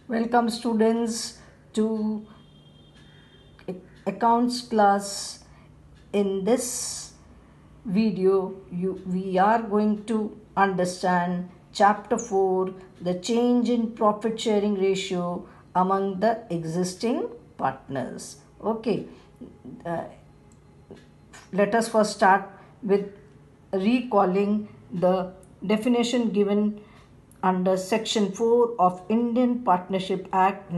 Welcome students to accounts class. In this video we are going to understand chapter 4, the change in profit sharing ratio among the existing partners. Okay, let us first start with recalling the definition given under section 4 of Indian Partnership Act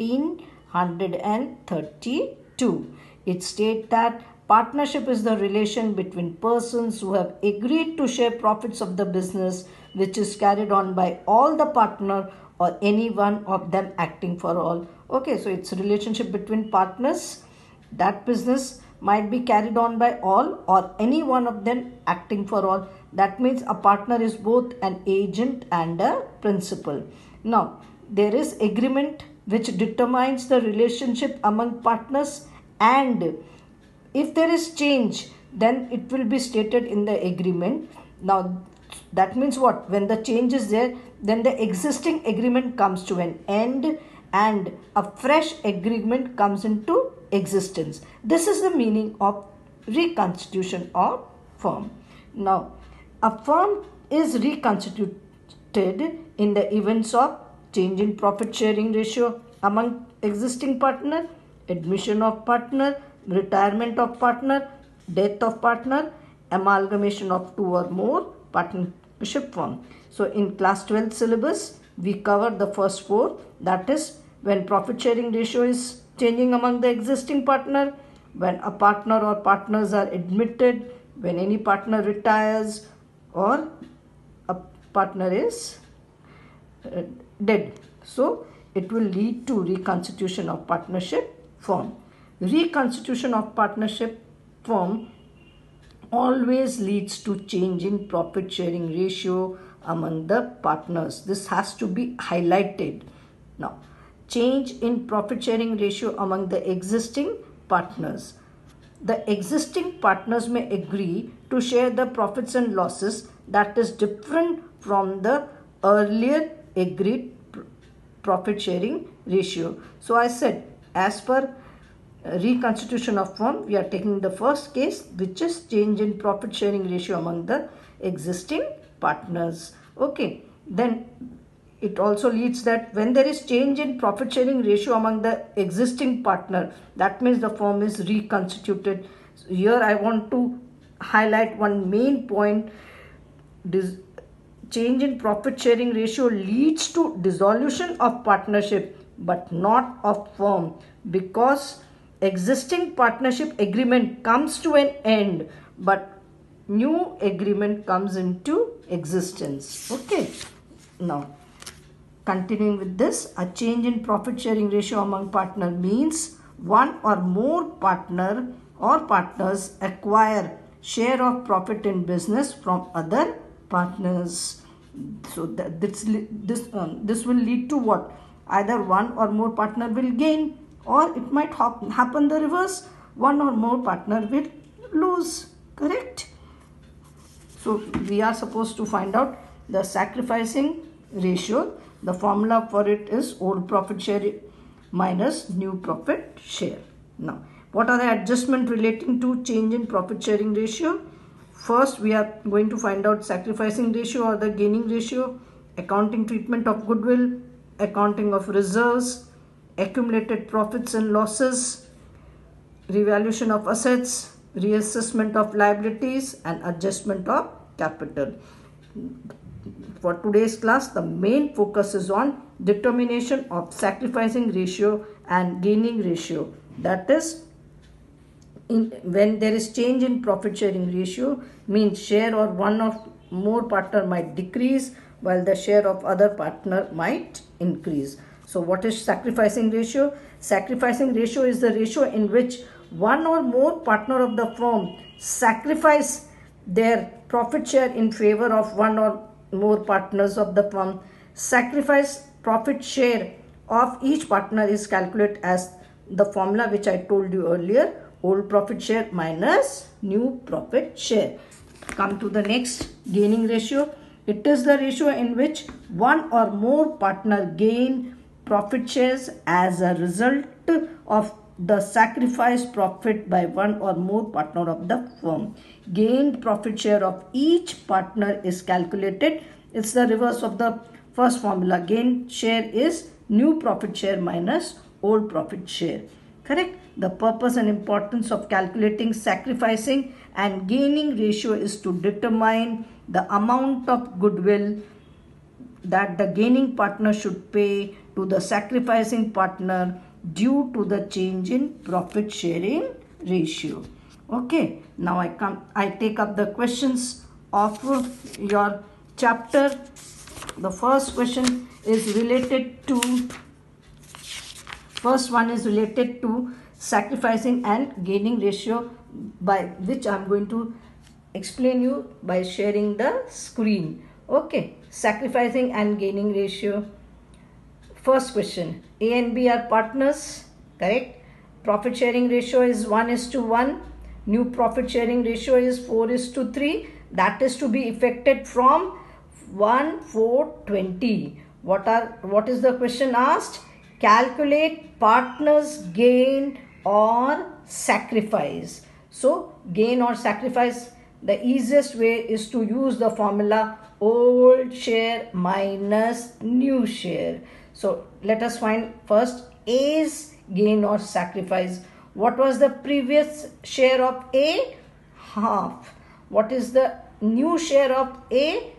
1932. It states that partnership is the relation between persons who have agreed to share profits of the business which is carried on by all the partner or any one of them acting for all. Okay, so it's a relationship between partners. That business might be carried on by all or any one of them acting for all. That means a partner is both an agent and a principal. Now, there is agreement which determines the relationship among partners, and if there is change, then it will be stated in the agreement. Now, that means what? When the change is there, then the existing agreement comes to an end and a fresh agreement comes into existence. This is the meaning of reconstitution of firm. Now, a firm is reconstituted in the events of change in profit sharing ratio among existing partner, admission of partner, retirement of partner, death of partner, amalgamation of two or more partnership firm. So in class 12 syllabus, we covered the first four, that is when profit sharing ratio is changing among the existing partner, when a partner or partners are admitted, when any partner retires, or a partner is dead. So it will lead to reconstitution of partnership firm. Reconstitution of partnership firm always leads to change in profit sharing ratio among the partners. This has to be highlighted. Now, change in profit sharing ratio among the existing partners. The existing partners may agree to share the profits and losses that is different from the earlier agreed profit sharing ratio. So I said, as per reconstitution of firm, we are taking the first case, which is change in profit sharing ratio among the existing partners. Okay, then it also leads that when there is change in profit sharing ratio among the existing partner, that means the firm is reconstituted. So here I want to highlight one main point. This change in profit sharing ratio leads to dissolution of partnership but not of firm, because existing partnership agreement comes to an end but new agreement comes into existence. Okay, now continuing with this, a change in profit sharing ratio among partner means one or more partner or partners acquire share of profit in business from other partners. So this will lead to what? Either one or more partner will gain, or it might happen the reverse, one or more partner will lose. Correct? So we are supposed to find out the sacrificing ratio. The formula for it is old profit share minus new profit share. Now, what are the adjustments relating to change in profit sharing ratio? First, we are going to find out sacrificing ratio or the gaining ratio, accounting treatment of goodwill, accounting of reserves, accumulated profits and losses, revaluation of assets, reassessment of liabilities, and adjustment of capital. For today's class, the main focus is on determination of sacrificing ratio and gaining ratio. That is, when there is change in profit sharing ratio, means share or one or more partner might decrease while the share of other partner might increase. So what is sacrificing ratio? Sacrificing ratio is the ratio in which one or more partner of the firm sacrifice their profit share in favor of one or more partners of the firm. Sacrifice profit share of each partner is calculated as the formula which I told you earlier, old profit share minus new profit share. Come to the next, gaining ratio. It is the ratio in which one or more partner gain profit shares as a result of the sacrificed profit by one or more partner of the firm. Gained profit share of each partner is calculated. It's the reverse of the first formula. Gain share is new profit share minus old profit share. Correct? The purpose and importance of calculating sacrificing and gaining ratio is to determine the amount of goodwill that the gaining partner should pay to the sacrificing partner due to the change in profit sharing ratio. Okay, now I take up the questions of your chapter. The first question is related to, first one is related to sacrificing and gaining ratio, by which I am going to explain you by sharing the screen. Okay, sacrificing and gaining ratio. First question, A and B are partners, correct? Profit sharing ratio is 1:1. New profit sharing ratio is 4:3. That is to be effected from 1/4/20. What is the question asked? Calculate partners gain or sacrifice. So gain or sacrifice, the easiest way is to use the formula old share minus new share. So let us find first A's gain or sacrifice. What was the previous share of A? Half. What is the new share of A?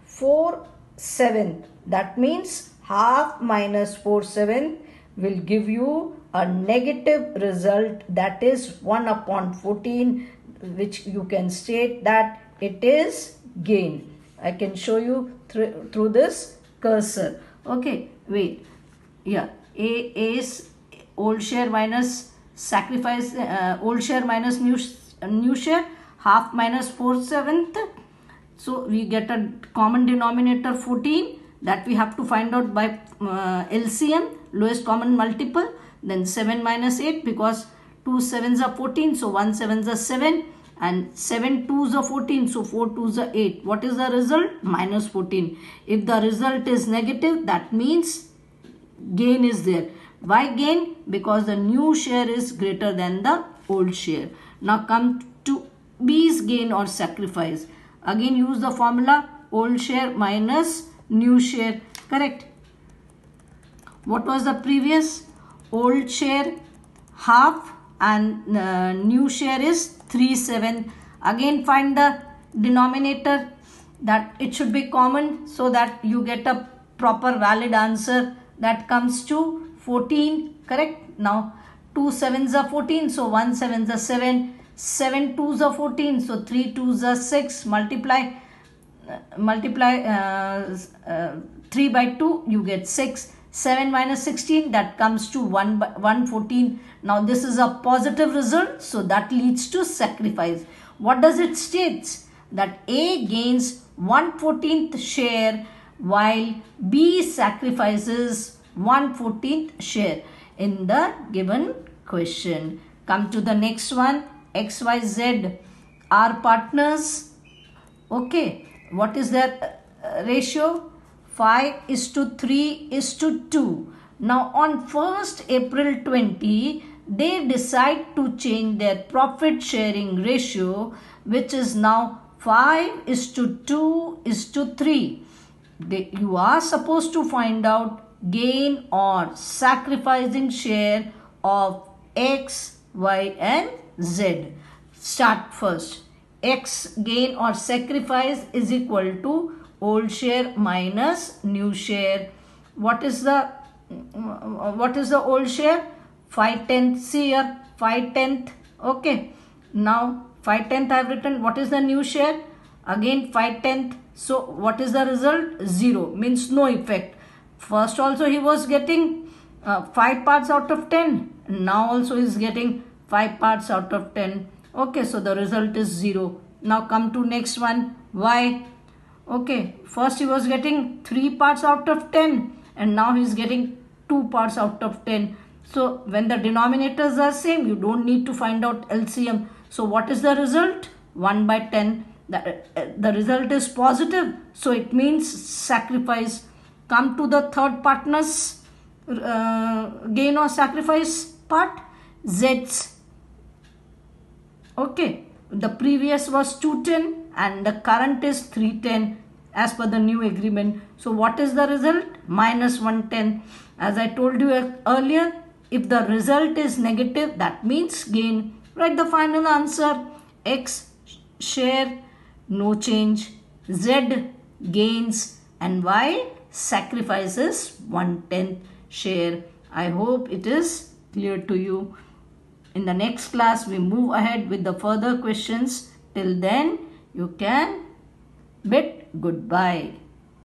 4/7. That means half minus 4/7 will give you a negative result, that is 1/14, which you can state that it is gain. I can show you through this cursor. Okay, wait. Yeah, A is old share minus sacrifice, old share minus new share, half minus 4/7. So we get a common denominator 14, that we have to find out by LCM, lowest common multiple. Then 7 minus 8, because 2 7s are 14, so 1 7s are 7, and 7 2s are 14, so 4 2s are 8. What is the result? Minus 14. If the result is negative, that means gain is there. Why gain? Because the new share is greater than the old share. Now come to B's gain or sacrifice. Again use the formula old share minus new share. Correct? What was the previous? Old share half and new share is 3/7. Again find the denominator, that it should be common so that you get a proper valid answer, that comes to 14. Correct? Now 2 7s are 14, so 1 7s are 7, 7 2s are 14, so 3 2s are 6. Multiply 3 by 2, you get 6. 7 minus 16, that comes to 1/14. Now this is a positive result, so that leads to sacrifice. What does it state? That A gains 1/14 share while B sacrifices 1/14 share in the given question. Come to the next one. XYZ are partners. Okay, what is their ratio? 5:3:2. Now on 1st April 20, they decide to change their profit sharing ratio, which is now 5:2:3. You are supposed to find out gain or sacrificing share of X, Y and Z. Start first. X gain or sacrifice is equal to old share minus new share. What is the old share? 5/10. See here, 5/10. Okay. Now 5/10 I have written. What is the new share? Again 5/10. So what is the result? 0. Means no effect. First also he was getting 5 parts out of 10. Now also he is getting 5 parts out of 10. Okay, so the result is 0. Now come to next one. Y. Okay, first he was getting 3 parts out of 10 and now he is getting 2 parts out of 10. So when the denominators are same, you don't need to find out LCM. So what is the result? 1/10. The result is positive, so it means sacrifice. Come to the third partners. gain or sacrifice part? Z's. Okay, the previous was 210 and the current is 310 as per the new agreement. So what is the result? Minus 110. As I told you earlier, if the result is negative, that means gain. Write the final answer. X share, no change. Z gains, and Y sacrifices 1/10 share. I hope it is clear to you. In the next class, we move ahead with the further questions. Till then, you can bid goodbye.